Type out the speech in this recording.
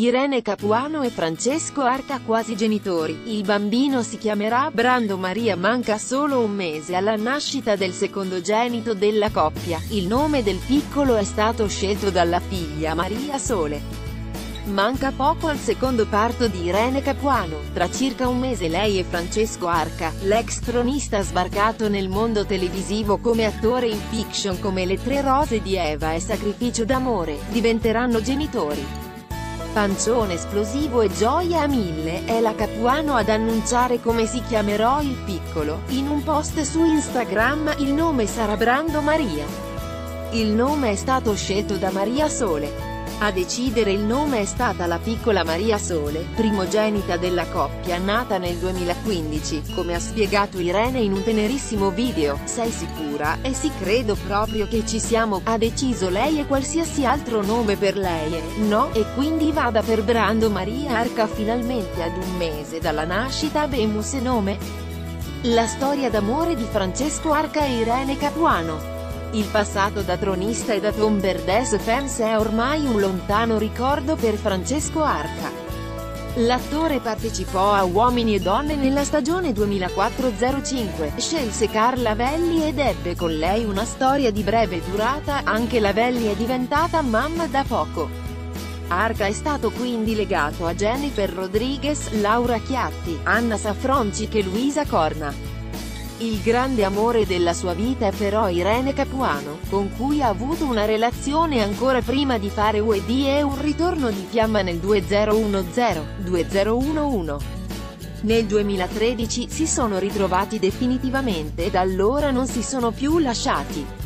Irene Capuano e Francesco Arca quasi genitori. Il bambino si chiamerà Brando Maria. Manca solo un mese alla nascita del secondogenito della coppia. Il nome del piccolo è stato scelto dalla figlia Maria Sole. Manca poco al secondo parto di Irene Capuano. Tra circa un mese lei e Francesco Arca, l'ex tronista sbarcato nel mondo televisivo come attore in fiction come Le tre rose di Eva e Sacrificio d'amore, diventeranno genitori. Pancione esplosivo e gioia a mille, è la Capuano ad annunciare come si chiamerà il piccolo. In un post su Instagram, il nome sarà Brando Maria. Il nome è stato scelto da Maria Sole. A decidere il nome è stata la piccola Maria Sole, primogenita della coppia nata nel 2015, come ha spiegato Irene in un tenerissimo video. Sei sicura? E sì, credo proprio che ci siamo, ha deciso lei, e qualsiasi altro nome per lei no, e quindi vada per Brando Maria Arca. Finalmente ad un mese dalla nascita abemus e nome. La storia d'amore di Francesco Arca e Irene Capuano. Il passato da tronista e da Tomber des Femmes è ormai un lontano ricordo per Francesco Arca. L'attore partecipò a Uomini e Donne nella stagione 2004-05, scelse Carla Velli ed ebbe con lei una storia di breve durata. Anche la Velli è diventata mamma da poco. Arca è stato quindi legato a Jennifer Rodriguez, Laura Chiatti, Anna Safroncic e Luisa Corna. Il grande amore della sua vita è però Irene Capuano, con cui ha avuto una relazione ancora prima di fare UED e un ritorno di fiamma nel 2010-2011. Nel 2013 si sono ritrovati definitivamente e da allora non si sono più lasciati.